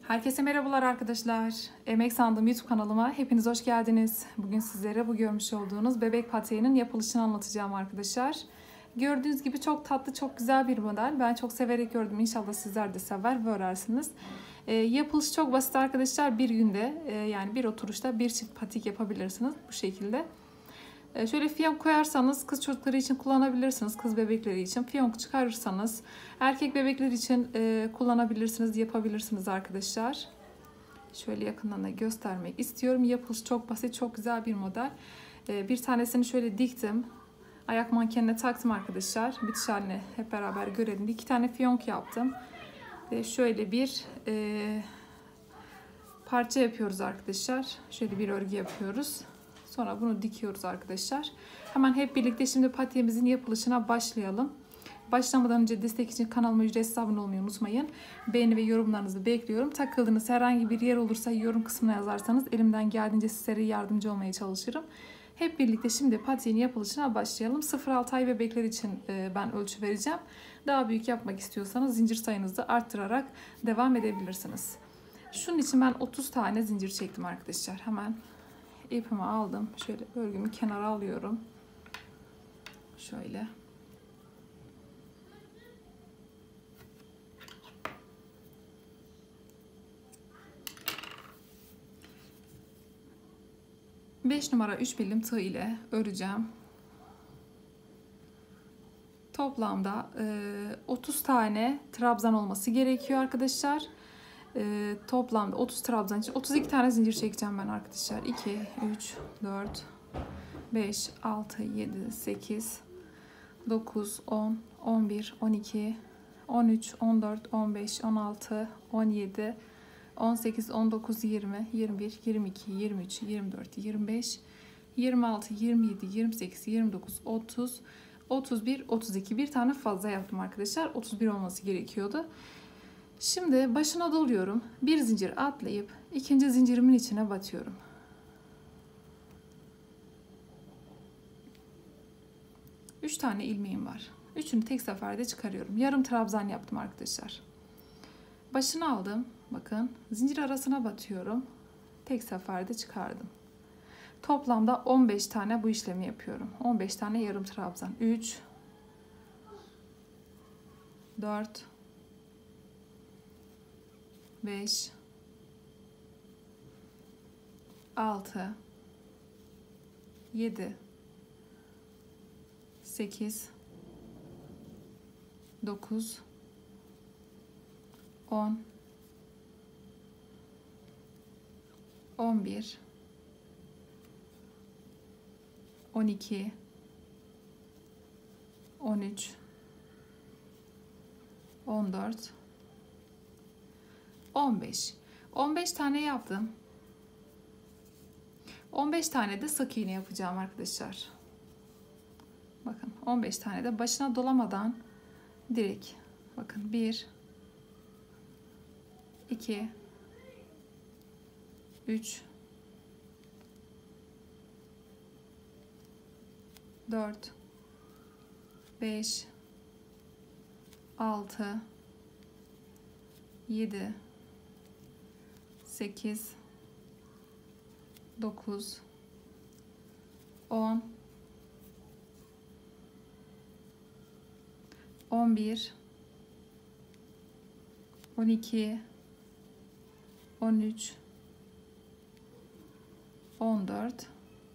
Herkese merhabalar arkadaşlar. Emek Sandığım YouTube kanalıma hepiniz hoş geldiniz. Bugün sizlere bu görmüş olduğunuz bebek patiğinin yapılışını anlatacağım arkadaşlar. Gördüğünüz gibi çok tatlı, çok güzel bir model. Ben çok severek gördüm. İnşallah sizler de sever ve örersiniz. Yapılışı çok basit arkadaşlar. Bir günde yani bir oturuşta bir çift patik yapabilirsiniz bu şekilde. Şöyle fiyonk koyarsanız kız çocukları için kullanabilirsiniz. Kız bebekleri için fiyonk çıkarırsanız erkek bebekler için kullanabilirsiniz, yapabilirsiniz arkadaşlar. Şöyle yakından da göstermek istiyorum. Yapılışı çok basit, çok güzel bir model. Bir tanesini şöyle diktim. Ayak mankenine taktım arkadaşlar. Bitiş halini hep beraber görelim. 2 tane fiyonk yaptım. Şöyle bir parça yapıyoruz arkadaşlar. Şöyle bir örgü yapıyoruz. Sonra bunu dikiyoruz arkadaşlar. Hemen hep birlikte şimdi patiğimizin yapılışına başlayalım. Başlamadan önce destek için kanalıma ücretsiz abone olmayı unutmayın. Beğeni ve yorumlarınızı bekliyorum. Takıldığınız herhangi bir yer olursa yorum kısmına yazarsanız elimden geldiğince sizlere yardımcı olmaya çalışırım. Hep birlikte şimdi patiğin yapılışına başlayalım. 0-6 ay bebekler için ben ölçü vereceğim. Daha büyük yapmak istiyorsanız zincir sayınızı arttırarak devam edebilirsiniz. Şunun için ben 30 tane zincir çektim arkadaşlar. Hemen ipimi aldım. Şöyle örgümü kenara alıyorum. Şöyle. Beş numara 3 milim tığ ile öreceğim. Toplamda 30 tane trabzan olması gerekiyor arkadaşlar. Toplamda 30 trabzan için 32 tane zincir çekeceğim ben arkadaşlar. 2, 3, 4, 5, 6, 7, 8, 9, 10, 11, 12, 13, 14, 15, 16, 17, 18, 19, 20, 21, 22, 23, 24, 25, 26, 27, 28, 29, 30, 31, 32. Bir tane fazla yaptım arkadaşlar. 31 olması gerekiyordu. Şimdi başına doluyorum. Bir zincir atlayıp ikinci zincirimin içine batıyorum. Üç tane ilmeğim var. Üçünü tek seferde çıkarıyorum. Yarım trabzan yaptım arkadaşlar. Başını aldım. Bakın zincir arasına batıyorum. Tek seferde çıkardım. Toplamda 15 tane bu işlemi yapıyorum. 15 tane yarım trabzan. 3 4 5 6 7 8 9 10 11 12 13 14 15 15 tane yaptım. 15 tane de sık iğne yapacağım arkadaşlar. Bakın 15 tane de başına dolamadan direkt bakın 1 2 3 4 5 6 7 8 9 10 11 12 13 14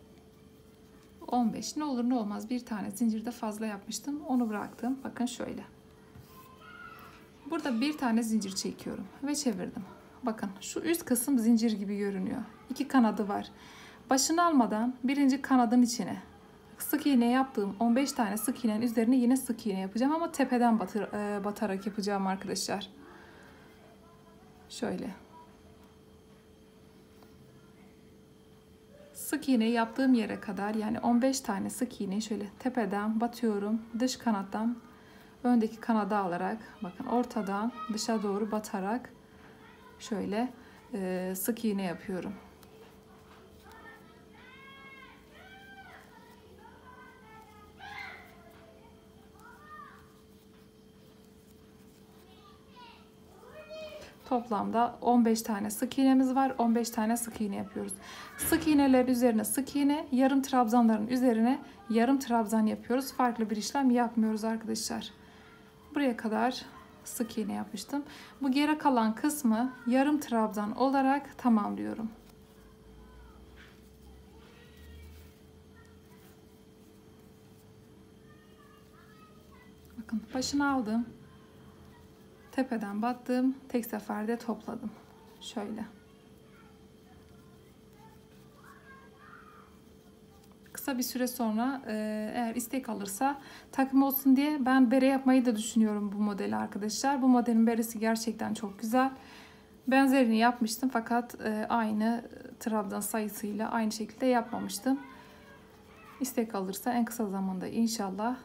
15. Ne olur ne olmaz bir tane zincirde fazla yapmıştım. Onu bıraktım. Bakın şöyle. Burada bir tane zincir çekiyorum ve çevirdim. Bakın şu üst kısım zincir gibi görünüyor. 2 kanadı var. Başını almadan birinci kanadın içine sık iğne yaptığım 15 tane sık iğnenin üzerine yine sık iğne yapacağım ama tepeden batarak yapacağım arkadaşlar. Şöyle. Sık iğne yaptığım yere kadar yani 15 tane sık iğne şöyle tepeden batıyorum. Dış kanattan öndeki kanada alarak bakın ortadan dışa doğru batarak şöyle sık iğne yapıyorum. toplamda 15 tane sık iğnemiz var. 15 tane sık iğne yapıyoruz. Sık iğnelerin üzerine sık iğne, yarım trabzanların üzerine yarım trabzan yapıyoruz. Farklı bir işlem yapmıyoruz arkadaşlar. Buraya kadar sık iğne yapmıştım. Bu geri kalan kısmı yarım trabzan olarak tamamlıyorum. Bakın başını aldım. Tepeden battım. Tek seferde topladım. Şöyle. Kısa bir süre sonra eğer istek alırsa takım olsun diye ben bere yapmayı da düşünüyorum bu modeli arkadaşlar. Bu modelin beresi gerçekten çok güzel. Benzerini yapmıştım fakat aynı trabzan sayısıyla aynı şekilde yapmamıştım. İstek alırsa en kısa zamanda inşallah,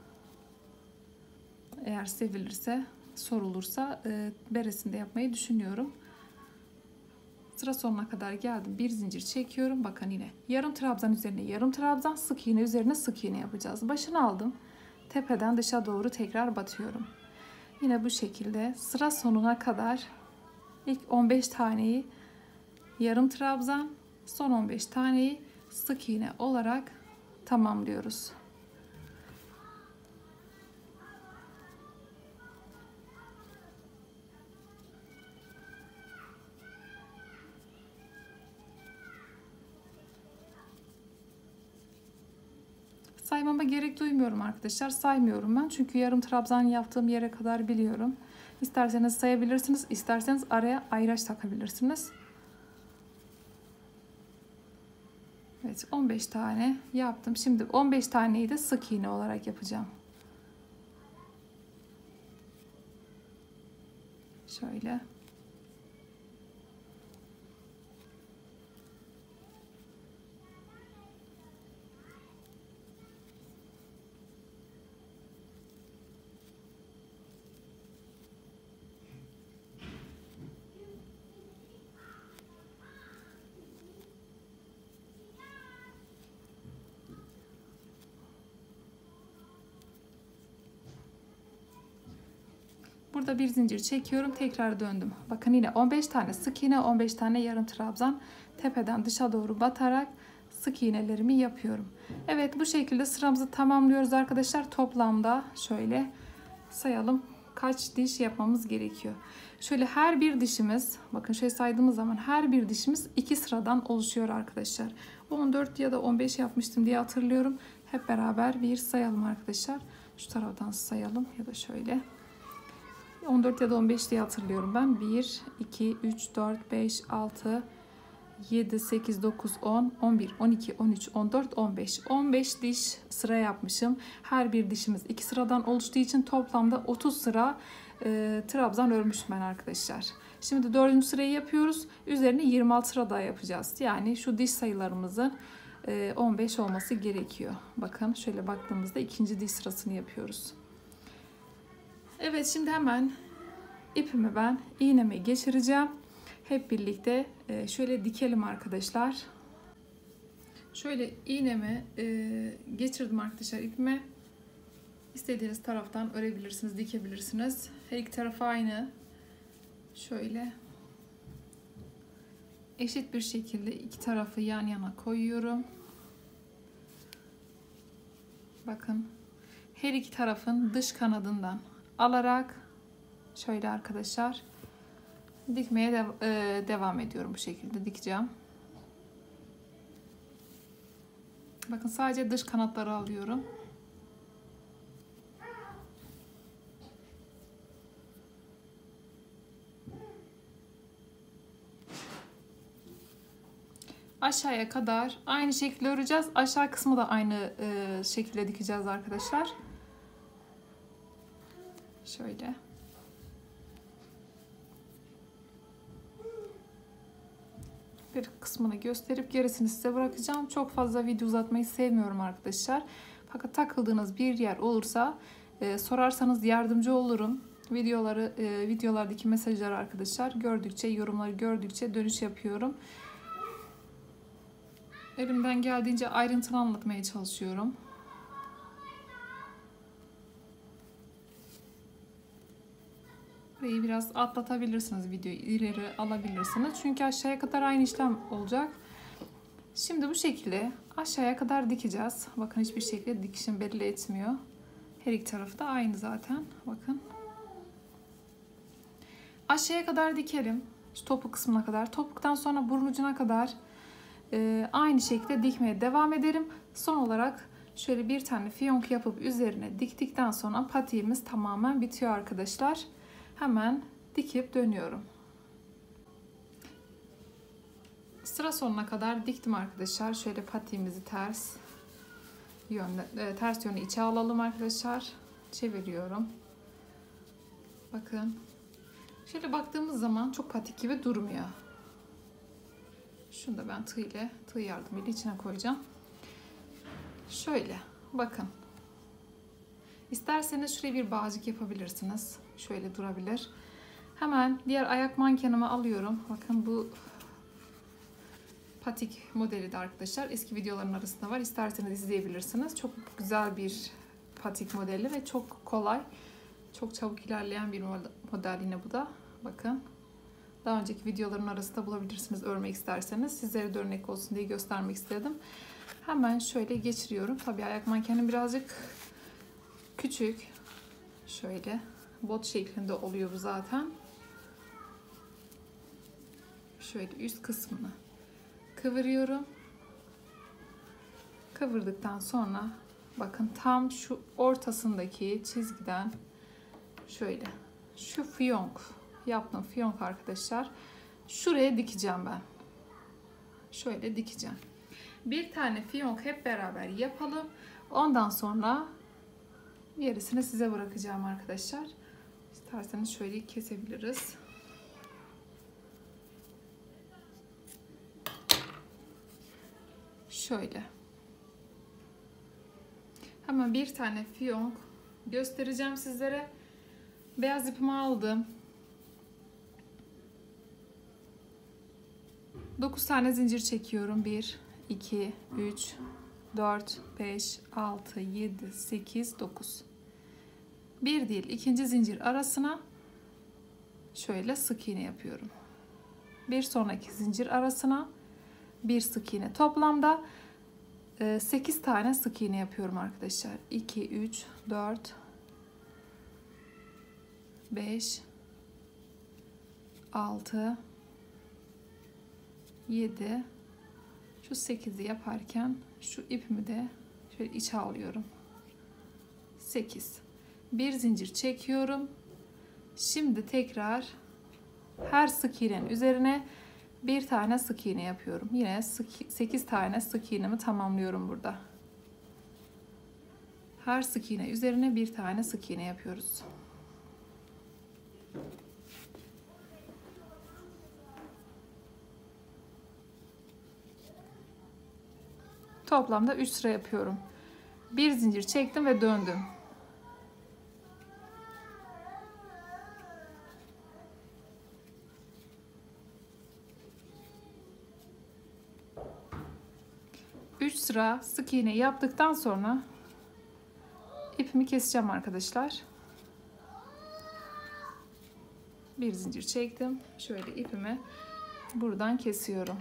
eğer sevilirse, sorulursa beresini de yapmayı düşünüyorum. Sıra sonuna kadar geldim. Bir zincir çekiyorum. Bakın yine yarım trabzan üzerine yarım trabzan, sık iğne üzerine sık iğne yapacağız. Başını aldım. Tepeden dışa doğru tekrar batıyorum. Yine bu şekilde sıra sonuna kadar ilk 15 taneyi yarım trabzan, son 15 taneyi sık iğne olarak tamamlıyoruz. Saymama gerek duymuyorum arkadaşlar. Saymıyorum ben. Çünkü yarım trabzan yaptığım yere kadar biliyorum. İsterseniz sayabilirsiniz. İsterseniz araya ayraç takabilirsiniz. Evet, 15 tane yaptım. Şimdi 15 taneyi de sık iğne olarak yapacağım. Şöyle. Burada bir zincir çekiyorum. Tekrar döndüm. Bakın yine 15 tane sık iğne, 15 tane yarım trabzan. Tepeden dışa doğru batarak sık iğnelerimi yapıyorum. Evet, bu şekilde sıramızı tamamlıyoruz arkadaşlar. Toplamda şöyle sayalım kaç diş yapmamız gerekiyor. Şöyle her bir dişimiz, bakın şöyle saydığımız zaman her bir dişimiz 2 sıradan oluşuyor arkadaşlar. 14 ya da 15 yapmıştım diye hatırlıyorum. Hep beraber bir sayalım arkadaşlar. Şu taraftan sayalım ya da şöyle. 14 ya da 15 diye hatırlıyorum ben. 1, 2, 3, 4, 5, 6, 7, 8, 9, 10, 11, 12, 13, 14, 15. 15 diş sıra yapmışım. Her bir dişimiz 2 sıradan oluştuğu için toplamda 30 sıra trabzan örmüşüm ben arkadaşlar. Şimdi 4. sırayı yapıyoruz. Üzerine 26 sıra daha yapacağız. Yani şu diş sayılarımızın 15 olması gerekiyor. Bakın şöyle baktığımızda 2. diş sırasını yapıyoruz. Evet, şimdi hemen ipimi ben iğneme geçireceğim. Hep birlikte şöyle dikelim arkadaşlar. Şöyle iğnemi geçirdim arkadaşlar ipime. İstediğiniz taraftan örebilirsiniz, dikebilirsiniz. Her iki tarafı aynı. Şöyle eşit bir şekilde iki tarafı yan yana koyuyorum. Bakın her iki tarafın dış kanadından alarak şöyle arkadaşlar dikmeye devam ediyorum. Bu şekilde dikeceğim. Bakın sadece dış kanatları alıyorum. Aşağıya kadar aynı şekilde öreceğiz. Aşağı kısmı da aynı şekilde dikeceğiz arkadaşlar. Şöyle. Bir kısmını gösterip gerisini size bırakacağım. Çok fazla video uzatmayı sevmiyorum arkadaşlar. Fakat takıldığınız bir yer olursa sorarsanız yardımcı olurum. Videolardaki mesajları arkadaşlar gördükçe, yorumları gördükçe dönüş yapıyorum. Elimden geldiğince ayrıntılı anlatmaya çalışıyorum. Burayı biraz atlatabilirsiniz, videoyu ileri alabilirsiniz. Çünkü aşağıya kadar aynı işlem olacak. Şimdi bu şekilde aşağıya kadar dikeceğiz. Bakın hiçbir şekilde dikişim belli etmiyor. Her iki tarafı da aynı zaten. Bakın. Aşağıya kadar dikelim. Şu topuk kısmına kadar. Topuktan sonra burun ucuna kadar aynı şekilde dikmeye devam ederim. Son olarak şöyle bir tane fiyonk yapıp üzerine diktikten sonra patiğimiz tamamen bitiyor arkadaşlar. Hemen dikip dönüyorum. Sıra sonuna kadar diktim arkadaşlar. Şöyle patiğimizi ters yönü içe alalım arkadaşlar. Çeviriyorum. Bakın. Şöyle baktığımız zaman çok patik gibi durmuyor. Şunu da ben tığ yardımıyla içine koyacağım. Şöyle bakın. İsterseniz şuraya bir bağcık yapabilirsiniz. Şöyle durabilir. Hemen diğer ayak mankenimi alıyorum. Bakın bu patik modeli de arkadaşlar eski videoların arasında var. İsterseniz izleyebilirsiniz. Çok güzel bir patik modeli ve çok kolay. Çok çabuk ilerleyen bir model yine bu da. Bakın. Daha önceki videoların arasında bulabilirsiniz örmek isterseniz. Sizlere de örnek olsun diye göstermek istedim. Hemen şöyle geçiriyorum. Tabii ayak mankenim birazcık küçük. Şöyle bot şeklinde oluyor bu zaten. Şöyle üst kısmını kıvırıyorum. Kıvırdıktan sonra bakın tam şu ortasındaki çizgiden şöyle şu yaptığım fiyonk arkadaşlar şuraya dikeceğim ben. Şöyle dikeceğim. Bir tane fiyonk hep beraber yapalım. Ondan sonra gerisini size bırakacağım arkadaşlar. İsterseniz şöyle kesebiliriz. Şöyle. Hemen bir tane fiyonk göstereceğim sizlere. Beyaz ipimi aldım. 9 tane zincir çekiyorum. 1, 2, 3, 4, 5, 6, 7, 8, 9. Bir değil, ikinci zincir arasına şöyle sık iğne yapıyorum. Bir sonraki zincir arasına bir sık iğne. Toplamda 8 tane sık iğne yapıyorum arkadaşlar. 2, 3, 4, 5, 6, 7, şu 8'i yaparken şu ipimi de şöyle içe alıyorum. 8. Bir zincir çekiyorum. Şimdi tekrar her sık iğnenin üzerine bir tane sık iğne yapıyorum. Yine 8 tane sık iğnemi tamamlıyorum burada. Her sık iğne üzerine bir tane sık iğne yapıyoruz. Toplamda 3 sıra yapıyorum. Bir zincir çektim ve döndüm. Üç sıra sık iğne yaptıktan sonra ipimi keseceğim arkadaşlar. Bir zincir çektim. Şöyle ipimi buradan kesiyorum.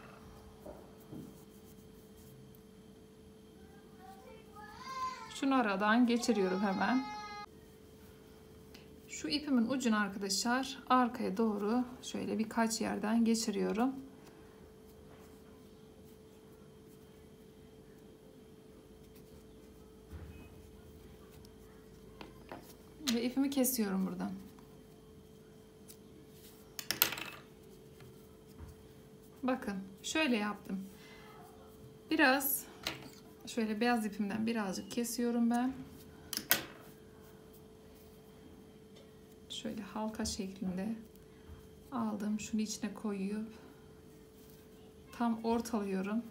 Şunu aradan geçiriyorum hemen. Şu ipimin ucunu arkadaşlar arkaya doğru şöyle birkaç yerden geçiriyorum. Ve ipimi kesiyorum buradan. Bakın şöyle yaptım. Biraz şöyle beyaz ipimden birazcık kesiyorum ben. Şöyle halka şeklinde aldım. Şunu içine koyup tam ortalıyorum.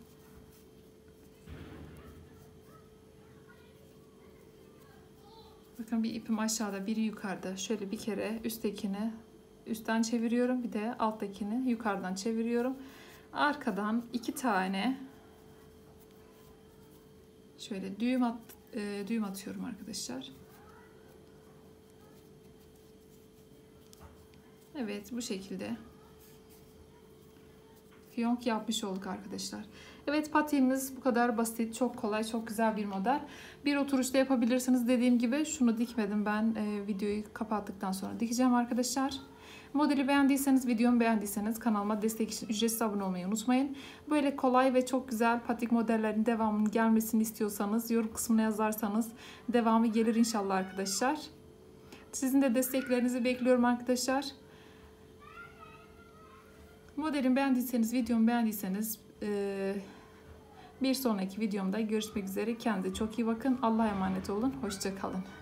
Bakın bir ipim aşağıda, biri yukarıda. Şöyle bir kere üsttekini üstten çeviriyorum. Bir de alttakini yukarıdan çeviriyorum. Arkadan 2 tane şöyle düğüm atıyorum arkadaşlar. Evet, bu şekilde fiyonk yapmış olduk arkadaşlar. Evet, patiğimiz bu kadar basit, çok kolay, çok güzel bir model. Bir oturuşta yapabilirsiniz. Dediğim gibi şunu dikmedim ben, videoyu kapattıktan sonra dikeceğim arkadaşlar. Modeli beğendiyseniz, videomu beğendiyseniz kanalıma destek için ücretsiz abone olmayı unutmayın. Böyle kolay ve çok güzel patik modellerin devamının gelmesini istiyorsanız yorum kısmına yazarsanız devamı gelir inşallah arkadaşlar. Sizin de desteklerinizi bekliyorum arkadaşlar. Modelimi beğendiyseniz, videomu beğendiyseniz bir sonraki videomda görüşmek üzere. Kendinize çok iyi bakın. Allah'a emanet olun. Hoşça kalın.